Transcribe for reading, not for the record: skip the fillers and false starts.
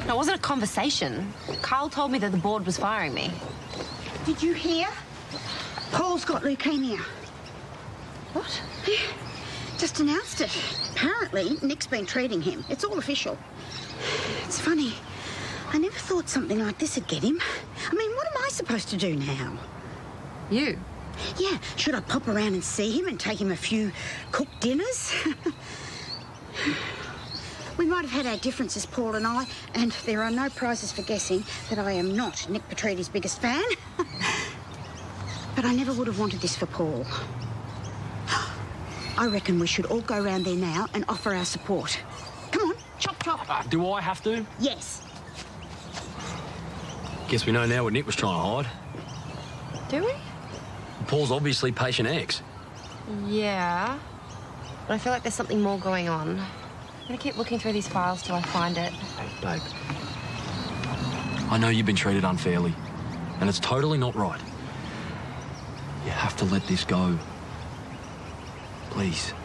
No, it wasn't a conversation. Carl told me that the board was firing me. Did you hear? Paul's got leukemia. What? Yeah, just announced it. Apparently, Nick's been treating him. It's all official. It's funny. I never thought something like this would get him. I mean, what am I supposed to do now? You? Yeah, should I pop around and see him and take him a few cooked dinners? We might have had our differences, Paul and I, and there are no prizes for guessing that I am not Nick Petriti's biggest fan. But I never would have wanted this for Paul. I reckon we should all go round there now and offer our support. Come on, chop, chop. Do I have to? Yes. Guess we know now what Nick was trying to hide. Do we? Paul's obviously patient X. Yeah. But I feel like there's something more going on. I'm gonna keep looking through these files till I find it. Babe. I know you've been treated unfairly, and it's totally not right. You have to let this go. Please.